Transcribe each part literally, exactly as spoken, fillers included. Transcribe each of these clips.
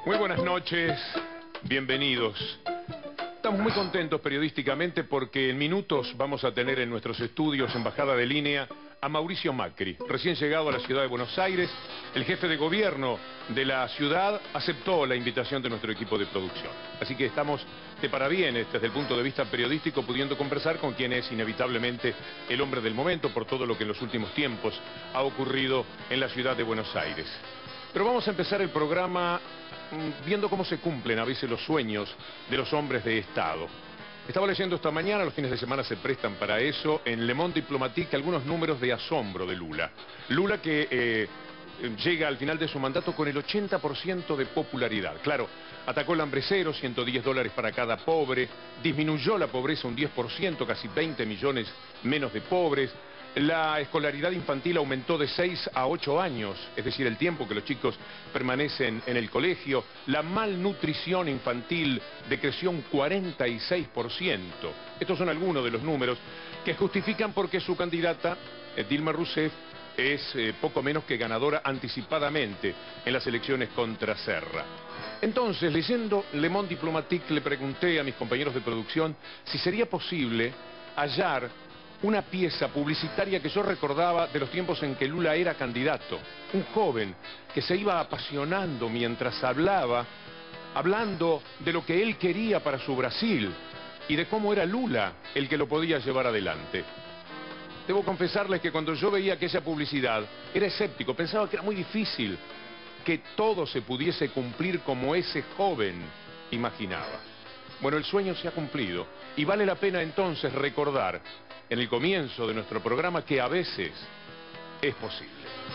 Muy buenas noches, bienvenidos. Estamos muy contentos periodísticamente porque en minutos vamos a tener en nuestros estudios en Bajada de Línea a Mauricio Macri, recién llegado a la ciudad de Buenos Aires. El jefe de gobierno de la ciudad aceptó la invitación de nuestro equipo de producción. Así que estamos de parabienes desde el punto de vista periodístico, pudiendo conversar con quien es inevitablemente el hombre del momento por todo lo que en los últimos tiempos ha ocurrido en la ciudad de Buenos Aires. Pero vamos a empezar el programa viendo cómo se cumplen a veces los sueños de los hombres de Estado. Estaba leyendo esta mañana, los fines de semana se prestan para eso, en Le Monde Diplomatique, algunos números de asombro de Lula. Lula que eh, llega al final de su mandato con el ochenta por ciento de popularidad. Claro, atacó el hambre cero, ciento diez dólares para cada pobre, disminuyó la pobreza un diez por ciento, casi veinte millones menos de pobres. La escolaridad infantil aumentó de seis a ocho años, es decir, el tiempo que los chicos permanecen en el colegio. La malnutrición infantil decreció un cuarenta y seis por ciento. Estos son algunos de los números que justifican por qué su candidata, eh, Dilma Rousseff, es eh, poco menos que ganadora anticipadamente en las elecciones contra Serra. Entonces, leyendo Le Monde Diplomatique, le pregunté a mis compañeros de producción si sería posible hallar una pieza publicitaria que yo recordaba de los tiempos en que Lula era candidato. Un joven que se iba apasionando mientras hablaba, hablando de lo que él quería para su Brasil y de cómo era Lula el que lo podía llevar adelante. Debo confesarles que cuando yo veía aquella publicidad era escéptico, pensaba que era muy difícil que todo se pudiese cumplir como ese joven imaginaba. Bueno, el sueño se ha cumplido y vale la pena entonces recordar en el comienzo de nuestro programa que a veces es posible.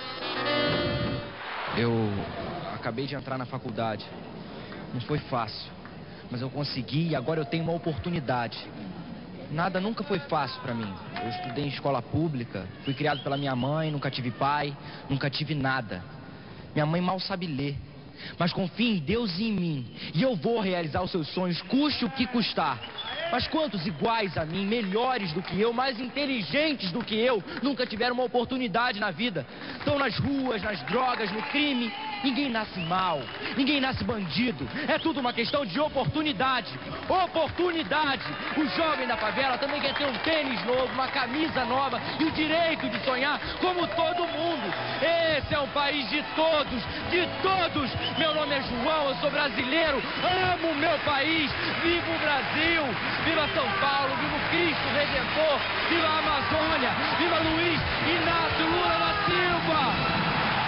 Eu acabei de entrar na faculdade. Não foi fácil, mas eu consegui e agora eu tenho uma oportunidade. Nada nunca foi fácil para mim. Eu estudei em escola pública, fui criado pela minha mãe, nunca tive pai, nunca tive nada. Minha mãe mal sabe ler, mas confia em Deus e em mim. E eu vou realizar os seus sonhos, custe o que custar. Mas quantos iguais a mim, melhores do que eu, mais inteligentes do que eu, nunca tiveram uma oportunidade na vida? Estão nas ruas, nas drogas, no crime. Ninguém nasce mal, ninguém nasce bandido. É tudo uma questão de oportunidade. Oportunidade! O jovem da favela também quer ter um tênis novo, uma camisa nova e o direito de sonhar como todo mundo. Esse é um país de todos, de todos. Meu nome é João, eu sou brasileiro, amo o meu país. Viva o Brasil! Viva São Paulo, viva o Cristo Redentor, viva a Amazônia, viva Luiz Inácio Lula da Silva.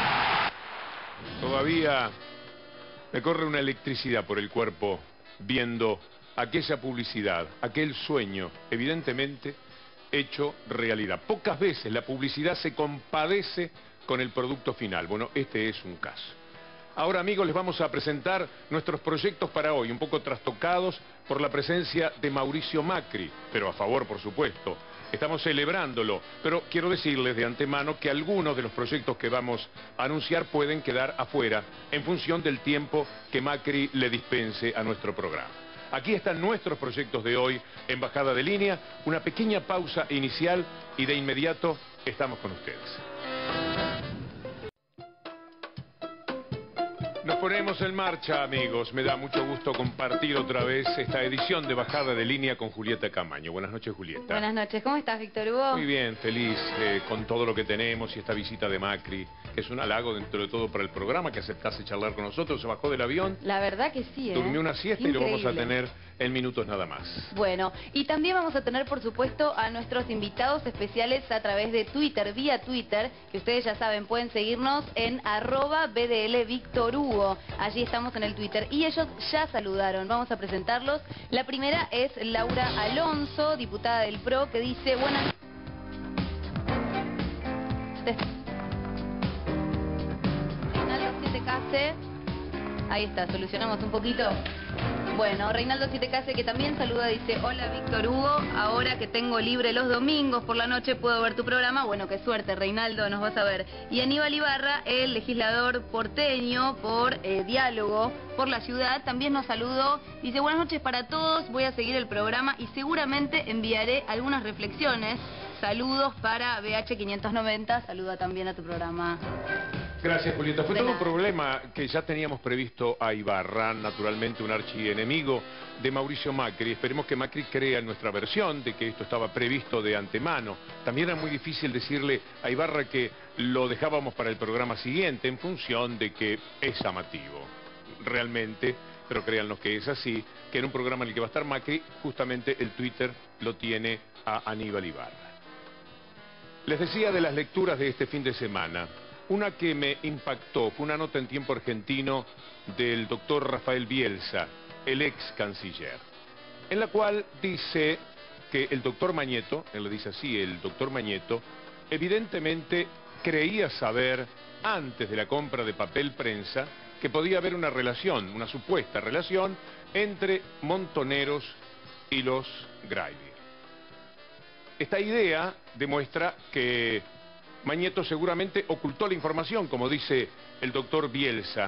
Todavía me corre una electricidad por el cuerpo viendo aquella publicidad, aquel sueño, evidentemente hecho realidad. Pocas veces la publicidad se compadece con el producto final. Bueno, este es un caso. Ahora, amigos, les vamos a presentar nuestros proyectos para hoy, un poco trastocados por la presencia de Mauricio Macri, pero a favor, por supuesto. Estamos celebrándolo, pero quiero decirles de antemano que algunos de los proyectos que vamos a anunciar pueden quedar afuera en función del tiempo que Macri le dispense a nuestro programa. Aquí están nuestros proyectos de hoy en Bajada de Línea, una pequeña pausa inicial y de inmediato estamos con ustedes. Nos ponemos en marcha, amigos. Me da mucho gusto compartir otra vez esta edición de Bajada de Línea con Julieta Camaño. Buenas noches, Julieta. Buenas noches. ¿Cómo estás, Víctor Hugo? Muy bien, feliz eh, con todo lo que tenemos y esta visita de Macri, que es un halago dentro de todo para el programa, que aceptase charlar con nosotros. Se bajó del avión. La verdad que sí, ¿eh? Durmió una siesta y lo vamos a tener en minutos nada más. Bueno, y también vamos a tener, por supuesto, a nuestros invitados especiales a través de Twitter, vía Twitter, que ustedes ya saben, pueden seguirnos en arroba B D L Víctor Hugo. Allí estamos en el Twitter. Y ellos ya saludaron. Vamos a presentarlos. La primera es Laura Alonso, diputada del P R O, que dice: buenas... Reinaldo siete Case. Ahí está, solucionamos un poquito. Bueno, Reinaldo siete Case, que también saluda, dice: hola Víctor Hugo, ahora que tengo libre los domingos por la noche puedo ver tu programa. Bueno, qué suerte, Reinaldo, nos vas a ver. Y Aníbal Ibarra, el legislador porteño por eh, Diálogo por la Ciudad, también nos saludó. Dice: buenas noches para todos, voy a seguir el programa y seguramente enviaré algunas reflexiones. Saludos para B H quinientos noventa, saluda también a tu programa. Gracias, Julieta. Fue De todo un nada. problema que ya teníamos previsto a Ibarra, naturalmente un archienemigo de Mauricio Macri. Esperemos que Macri crea nuestra versión de que esto estaba previsto de antemano. También era muy difícil decirle a Ibarra que lo dejábamos para el programa siguiente en función de que es llamativo. Realmente, pero créannos que es así, que en un programa en el que va a estar Macri, justamente el Twitter lo tiene a Aníbal Ibarra. Les decía de las lecturas de este fin de semana. Una que me impactó fue una nota en Tiempo Argentino del doctor Rafael Bielsa, el ex canciller, en la cual dice que el doctor Mañeto, él le dice así, el doctor Mañeto, evidentemente creía saber, antes de la compra de papel prensa, que podía haber una relación, una supuesta relación, entre Montoneros y los Greidir. Esta idea demuestra que Mañeto seguramente ocultó la información, como dice el doctor Bielsa.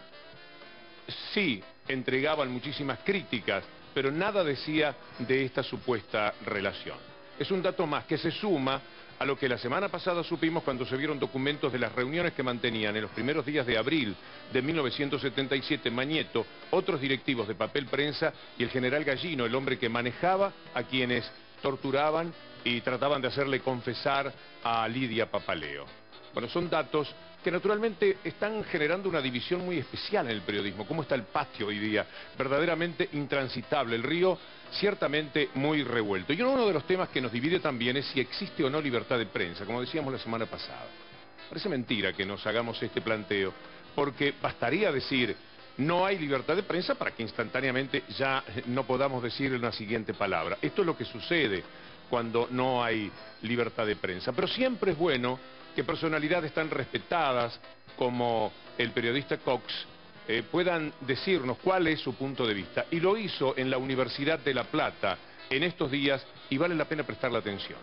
Sí, entregaban muchísimas críticas, pero nada decía de esta supuesta relación. Es un dato más que se suma a lo que la semana pasada supimos cuando se vieron documentos de las reuniones que mantenían en los primeros días de abril de mil novecientos setenta y siete Mañeto, otros directivos de papel prensa y el general Gallino, el hombre que manejaba a quienes torturaban y trataban de hacerle confesar a Lidia Papaleo. Bueno, son datos que naturalmente están generando una división muy especial en el periodismo. ¿Cómo está el patio hoy día? Verdaderamente intransitable. El río ciertamente muy revuelto. Y uno de los temas que nos divide también es si existe o no libertad de prensa, como decíamos la semana pasada. Parece mentira que nos hagamos este planteo, porque bastaría decir no hay libertad de prensa para que instantáneamente ya no podamos decir una siguiente palabra. Esto es lo que sucede cuando no hay libertad de prensa. Pero siempre es bueno que personalidades tan respetadas como el periodista Cox eh, puedan decirnos cuál es su punto de vista. Y lo hizo en la Universidad de La Plata en estos días y vale la pena prestarle atención.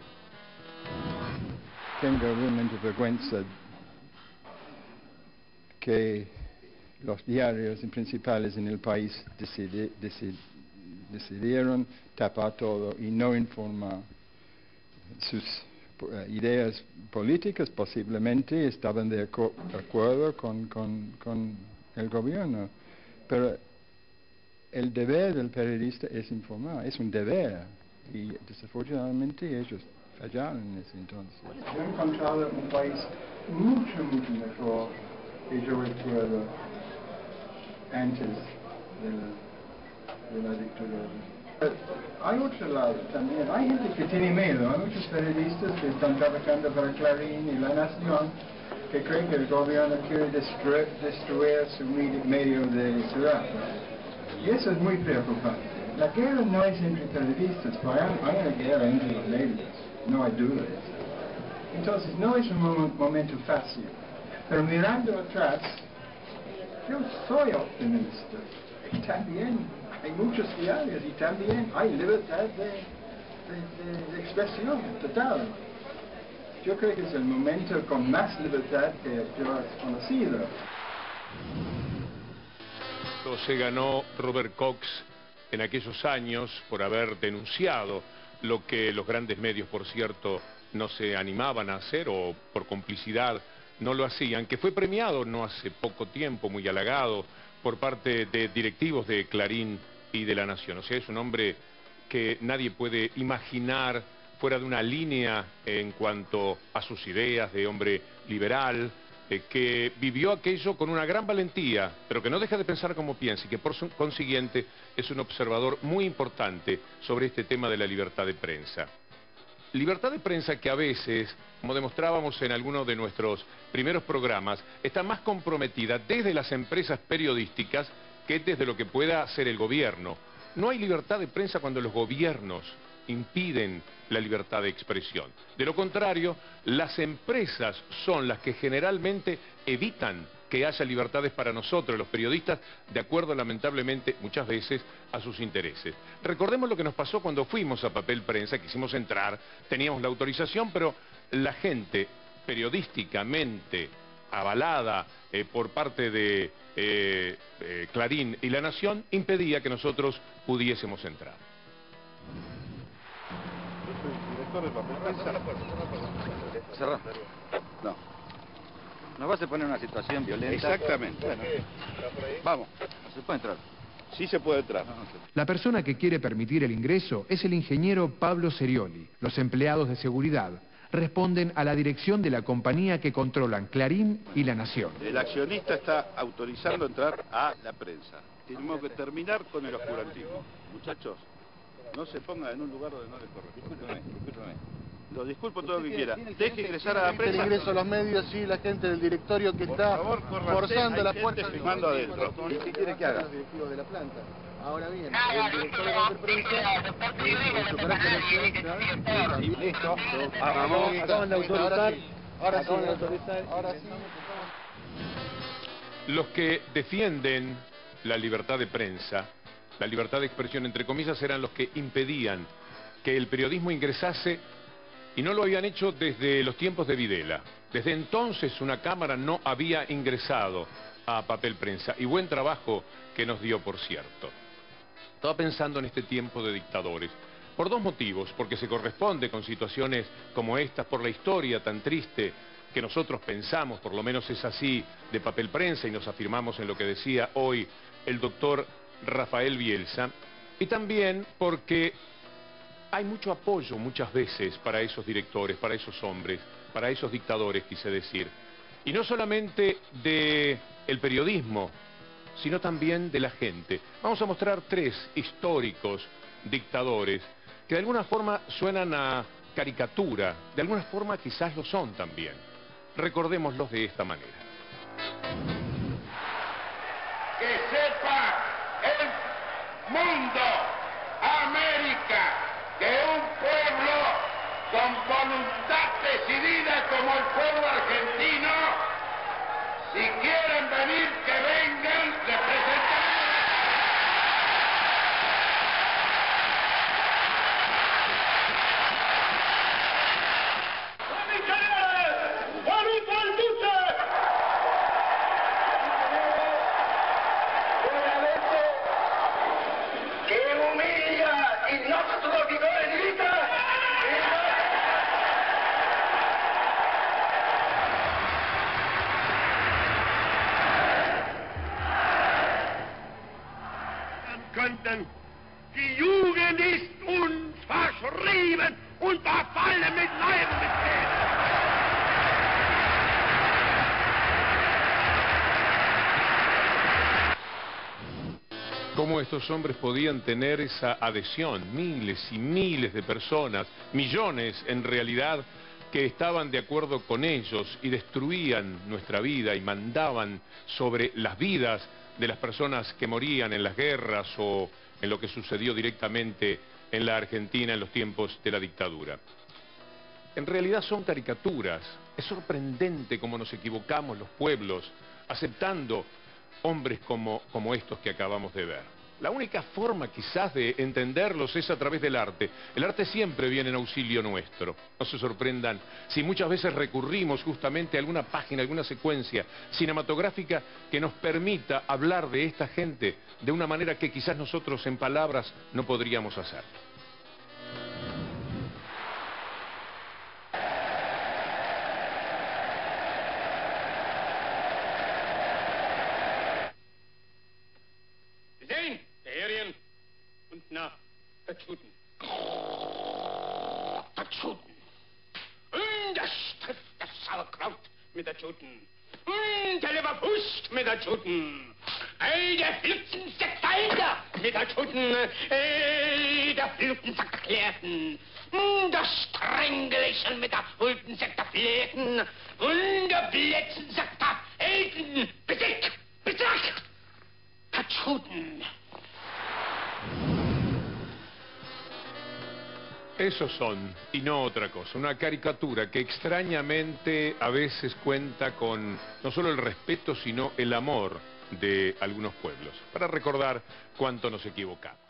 Tengo realmente vergüenza que los diarios principales en el país decidi, decid, decidieron tapar todo y no informar. Sus uh, ideas políticas posiblemente estaban de, acu de acuerdo con, con, con el gobierno, pero el deber del periodista es informar, es un deber, y desafortunadamente ellos fallaron en ese entonces. Yo he encontrado un país mucho, mucho mejor que yo recuerdo antes de la, de la dictadura. Hay otro lado también, hay gente que tiene miedo, hay muchos periodistas que están trabajando para Clarín y La Nación que creen que el gobierno quiere destruir, destruir su medio de ciudad. Y eso es muy preocupante. La guerra no es entre periodistas, pero hay una guerra entre los medios, no hay duda de eso. Entonces no es un mom momento fácil, pero mirando atrás, yo soy optimista. Y también hay muchos diarios y también hay libertad de, de, de, de expresión total. Yo creo que es el momento con más libertad que yo he conocido. Se ganó Robert Cox en aquellos años por haber denunciado lo que los grandes medios, por cierto, no se animaban a hacer o por complicidad no lo hacían, que fue premiado no hace poco tiempo, muy halagado, por parte de directivos de Clarín y de La Nación. O sea, es un hombre que nadie puede imaginar fuera de una línea en cuanto a sus ideas, de hombre liberal, eh, que vivió aquello con una gran valentía, pero que no deja de pensar como piensa y que por consiguiente es un observador muy importante sobre este tema de la libertad de prensa. Libertad de prensa que a veces, como demostrábamos en algunos de nuestros primeros programas, está más comprometida desde las empresas periodísticas que desde lo que pueda hacer el gobierno. No hay libertad de prensa cuando los gobiernos impiden la libertad de expresión. De lo contrario, las empresas son las que generalmente evitan que haya libertades para nosotros, los periodistas, de acuerdo lamentablemente muchas veces a sus intereses. Recordemos lo que nos pasó cuando fuimos a Papel Prensa, quisimos entrar, teníamos la autorización, pero la gente periodísticamente avalada eh, por parte de eh, eh, Clarín y La Nación impedía que nosotros pudiésemos entrar. Yo soy director de Papel Prensa. Cerrá. No. Nos vas a poner en una situación violenta. Exactamente. Bueno, Vamos. no se puede entrar. Sí se puede entrar. No, no se- La persona que quiere permitir el ingreso es el ingeniero Pablo Serioli. Los empleados de seguridad responden a la dirección de la compañía que controlan Clarín y La Nación. El accionista está autorizando entrar a la prensa. Tenemos que terminar con el oscurantismo. Muchachos, no se pongan en un lugar donde no les corresponde. Discúlpeme, discúlpeme. Lo disculpo todo lo que quiera. Deje ingresar a la El prensa. ingreso a los medios, sí, la gente del directorio que Por está favor, córranse, forzando hay la gente puerta. filmando adentro. ¿Y qué quiere que haga? Los directivos de la planta. Ahora bien, el director de la prensa, con su carácter accionista, Y listo. Vamos, acaban de autorizar. Ahora sí, Acaban de autorizar. Ahora sí. Los que defienden la libertad de prensa, la libertad de expresión, entre comillas, eran los que impedían que el periodismo ingresase, y no lo habían hecho desde los tiempos de Videla. Desde entonces una cámara no había ingresado a papel prensa, y buen trabajo que nos dio, por cierto. Estaba pensando en este tiempo de dictadores, por dos motivos: porque se corresponde con situaciones como estas, por la historia tan triste que nosotros pensamos, por lo menos es así, de papel prensa, y nos afirmamos en lo que decía hoy el doctor Rafael Bielsa, y también porque hay mucho apoyo muchas veces para esos directores, para esos hombres, para esos dictadores, quise decir, y no solamente del periodismo, sino también de la gente. Vamos a mostrar tres históricos dictadores que de alguna forma suenan a caricatura, de alguna forma quizás lo son también. Recordémoslos de esta manera. Que sepa el mundo, América, que un pueblo con voluntad decidida como el pueblo argentino, si quieren venir, que vengan, les presentamos. Que humilla y no se tuvo que grita. Könnten. Die Jugend ist uns verschrieben und verfallen mit Leib und mit Seele. Cómo estos hombres podían tener esa adhesión, miles y miles de personas, millones en realidad, que estaban de acuerdo con ellos y destruían nuestra vida y mandaban sobre las vidas de las personas que morían en las guerras o en lo que sucedió directamente en la Argentina en los tiempos de la dictadura. En realidad son caricaturas. Es sorprendente cómo nos equivocamos los pueblos aceptando hombres como, como estos que acabamos de ver. La única forma quizás de entenderlos es a través del arte. El arte siempre viene en auxilio nuestro. No se sorprendan si muchas veces recurrimos justamente a alguna página, alguna secuencia cinematográfica que nos permita hablar de esta gente de una manera que quizás nosotros en palabras no podríamos hacer. Sehen, der Arien und na, der Tschuten. Der Tschuten. Und das trifft das Sauerkraut mit der Tschuten. Und der Leberwurst mit der Tschuten. Ey, der Flutzensack Falter mit der Tschuten. Ey, der Flutzensack der Klärten. Das Strängelichen mit der Hultensack der Fläten. Und der Blätzensack der Elten. Besick, Besack. Der Tschuten. Esos son, y no otra cosa, una caricatura que extrañamente a veces cuenta con no solo el respeto, sino el amor de algunos pueblos, para recordar cuánto nos equivocamos.